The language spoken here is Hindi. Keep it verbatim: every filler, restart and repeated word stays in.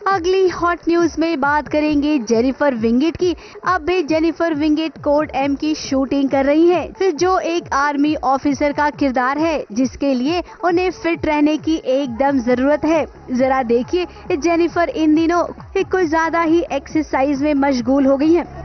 अगली हॉट न्यूज में बात करेंगे जेनिफर विंगेट की। अब भी जेनिफर विंगेट कोड एम की शूटिंग कर रही हैं, जो एक आर्मी ऑफिसर का किरदार है जिसके लिए उन्हें फिट रहने की एकदम जरूरत है। जरा देखिए जेनिफर इन दिनों कुछ ज्यादा ही एक्सरसाइज में मशगूल हो गई हैं।